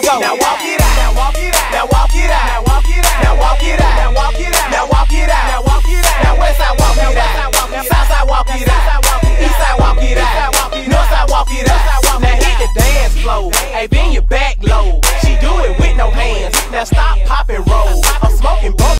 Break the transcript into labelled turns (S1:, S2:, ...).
S1: go. Now walk it out. Now walk it out. Now walk it out. Now walk it out. Now walk it out. Now walk it out.